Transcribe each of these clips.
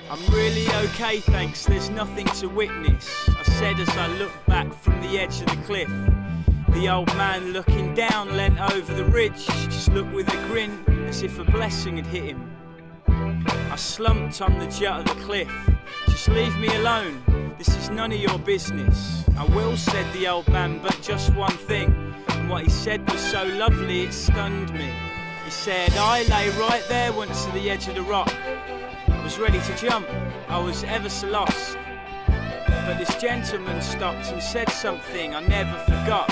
I'm really okay, thanks, there's nothing to witness, I said as I looked back from the edge of the cliff. The old man looking down leant over the ridge, just looked with a grin as if a blessing had hit him. I slumped on the jut of the cliff. Just leave me alone, this is none of your business. I will, said the old man, but just one thing. And what he said was so lovely it stunned me. He said, I lay right there once to the edge of the rock. I was ready to jump, I was ever so lost. But this gentleman stopped and said something I never forgot.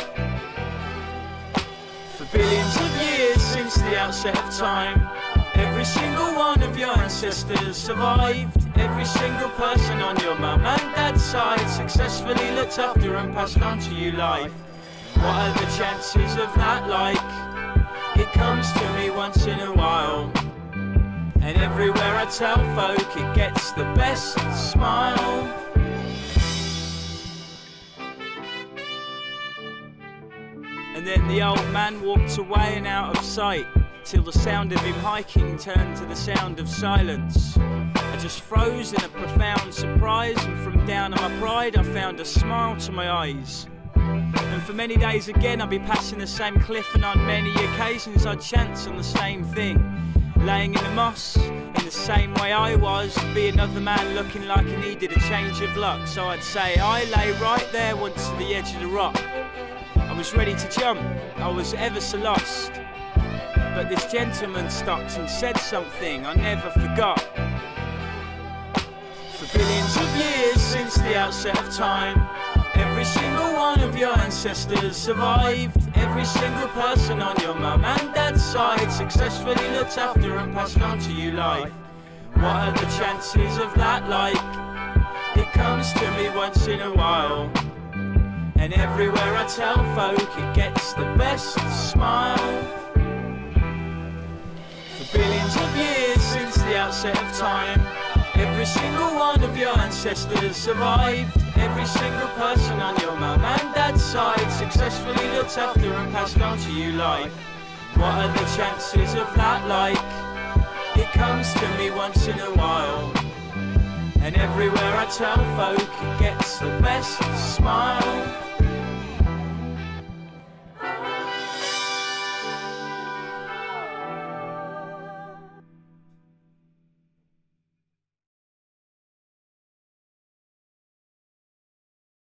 For billions of years since the outset of time, every single one of your ancestors survived. Every single person on your mum and dad's side successfully looked after and passed on to you life. What are the chances of that like? It comes to me once in a while, and everywhere I tell folk it gets the best smile. And then the old man walked away and out of sight, till the sound of him hiking turned to the sound of silence. I just froze in a profound surprise, and from down on my pride I found a smile to my eyes. And for many days again I'd be passing the same cliff, and on many occasions I'd chance on the same thing. Laying in the moss, in the same way I was, be another man looking like he needed a change of luck. So I'd say, I lay right there once to the edge of the rock. I was ready to jump, I was ever so lost. But this gentleman stopped and said something I never forgot. For billions of years since the outset of time, every single one of your ancestors survived. Every single person on your mum and dad's side successfully looked after and passed on to you life. What are the chances of that like? It comes to me once in a while, and everywhere I tell folk it gets the best smile. For billions of years since the outset of time, every single one of your ancestors survived. Every single person on your mum and dad's side successfully looked after and passed on to you life. What are the chances of that like? It comes to me once in a while, and everywhere I tell folk it gets the best smile.